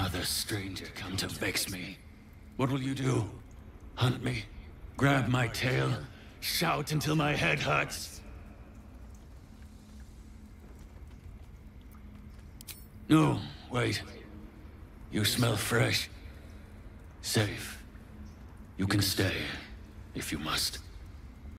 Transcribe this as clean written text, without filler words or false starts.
Another stranger come to vex me. What will you do? Hunt me? Grab my tail? Shout until my head hurts? No, wait. You smell fresh. Safe. You can stay, if you must.